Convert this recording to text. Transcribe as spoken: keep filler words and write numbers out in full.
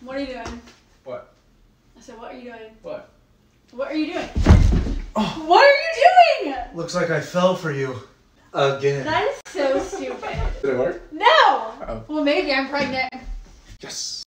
What are you doing? What? I said, what are you doing? What? What are you doing? Oh. What are you doing? Looks like I fell for you. Again. That is so stupid. Did it work? No! Uh-oh. Well, maybe I'm pregnant. Yes.